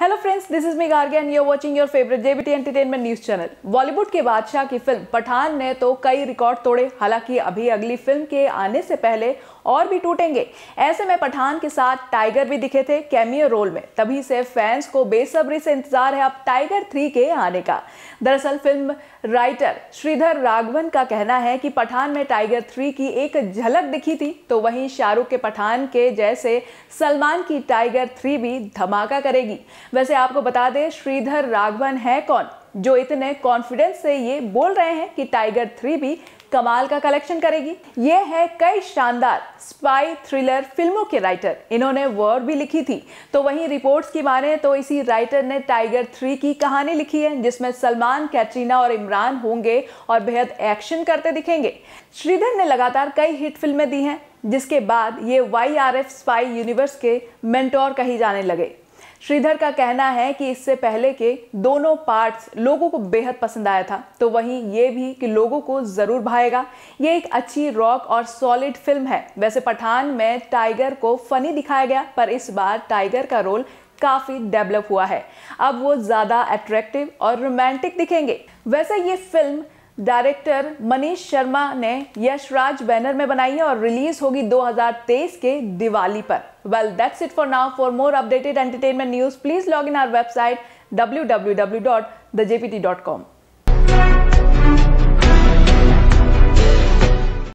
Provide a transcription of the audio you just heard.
Hello friends, this is me Gargi and you are watching your favourite JBT entertainment news channel. Bollywood के बादशाह की film Pathan ने तो कई रिकॉर्ड तोड़े, हालांकि अभी अगली फिल्म के आने से पहले और भी टूटेंगे। ऐसे में पठान के साथ टाइगर भी दिखे थे कैमियो रोल में, तभी से फैंस को बेसब्री से इंतजार है अब टाइगर 3 के आने का। दरअसल फिल्म राइटर श्रीधर राघवन का कहना है कि पठान में टाइगर 3 की एक झलक दिखी थी, तो वहीं शाहरुख के पठान के जैसे सलमान की टाइगर 3 भी धमाका करेगी। वैसे आपको बता दें, श्रीधर राघवन है कौन जो इतने कॉन्फिडेंस से ये बोल रहे हैं कि टाइगर 3 भी कमाल का कलेक्शन करेगी। ये है कई शानदार स्पाई थ्रिलर फिल्मों के राइटर, इन्होंने वर्ड भी लिखी थी। तो वहीं रिपोर्ट्स की माने तो इसी राइटर ने टाइगर 3 की कहानी लिखी है, जिसमें सलमान, कैटरीना और इमरान होंगे और बेहद एक्शन करते दिखेंगे। श्रीधर ने लगातार कई हिट फिल्में दी हैं, जिसके बाद ये YRF स्पाई यूनिवर्स के मेंटोर कही जाने लगे। श्रीधर का कहना है कि इससे पहले के दोनों पार्ट्स लोगों को बेहद पसंद आया था, तो वहीं ये भी कि लोगों को जरूर भाएगा। ये एक अच्छी रॉक और सॉलिड फिल्म है। वैसे पठान में टाइगर को फनी दिखाया गया, पर इस बार टाइगर का रोल काफी डेवलप हुआ है। अब वो ज्यादा अट्रैक्टिव और रोमांटिक दिखेंगे। वैसे ये फिल्म डायरेक्टर मनीष शर्मा ने यशराज बैनर में बनाई है और रिलीज होगी 2023 के दिवाली पर। Well, that's it for now. For more updated entertainment news, please log in our website www.thejpt.com।